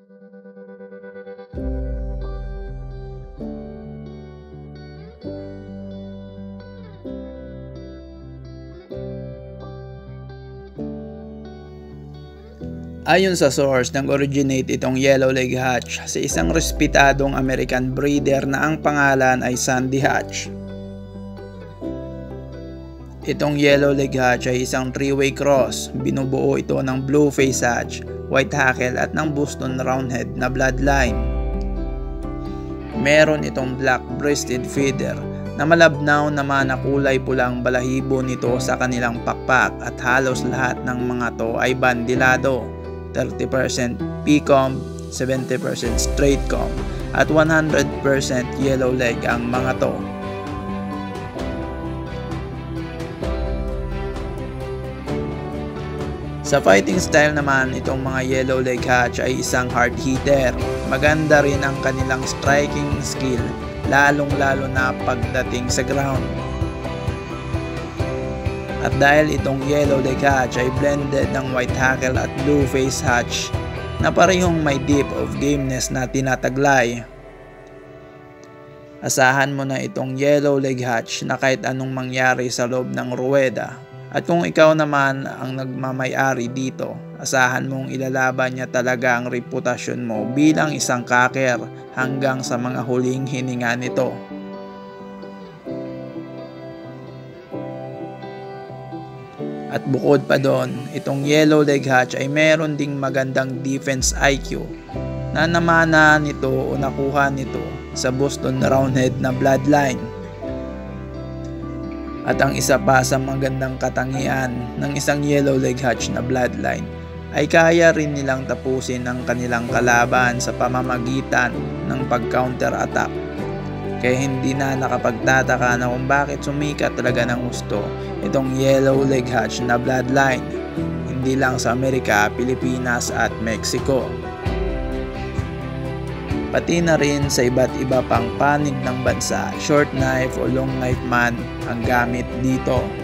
Ayon sa source, nag-originate itong Yellow Leg Hatch sa isang respetadong American breeder na ang pangalan ay Sandy Hatch. Itong Yellow Leg Hatch ay isang three-way cross. Binubuo ito ng Blue Face Hatch, White Hackle at ng Boston Roundhead na bloodline. Meron itong black-breasted feeder na malabnaw naman na kulay pulang balahibo nito sa kanilang pakpak at halos lahat ng mga to ay bandilado. 30% P-comb, 70% straight comb, at 100% yellow leg ang mga to. Sa fighting style naman, itong mga Yellow Leg Hatch ay isang hard hitter. Maganda rin ang kanilang striking skill, lalong-lalo na pagdating sa ground. At dahil itong Yellow Leg Hatch ay blended ng White Hackle at Blue Face Hatch na parehong may dip of gameness na tinataglay, asahan mo na itong Yellow Leg Hatch na kahit anong mangyari sa loob ng ruweda. At kung ikaw naman ang nagmamay-ari dito, asahan mong ilalaban niya talaga ang reputasyon mo bilang isang kaker hanggang sa mga huling hininga nito. At bukod pa doon, itong Yellow Leg Hatch ay meron ding magandang defense IQ na namana nito o nakuha nito sa Boston Roundhead na bloodline. At ang isa pa sa magandang katangian ng isang Yellow Leg Hatch na bloodline ay kaya rin nilang tapusin ang kanilang kalaban sa pamamagitan ng pag-counter attack. Kaya hindi na nakapagtataka na kung bakit sumikat talaga ng gusto itong Yellow Leg Hatch na bloodline, hindi lang sa Amerika, Pilipinas at Mexico, pati na rin sa iba't iba pang panig ng bansa. Short knife o long knife man ang gamit dito.